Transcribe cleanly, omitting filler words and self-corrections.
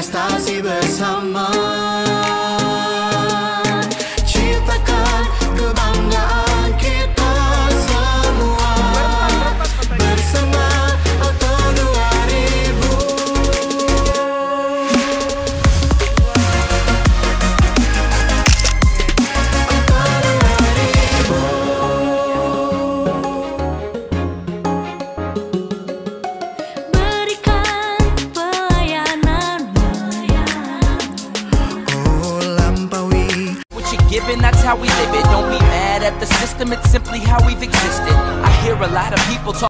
berprestasi bersama. Ciptakan kebanggaan kita semua bersama Auto 2000. Berikan pelayanan. Oh, lampaui. What you're giving, that's how we live it. Don't be mad at the system, it's simply how we've existed. I hear a lot of people talk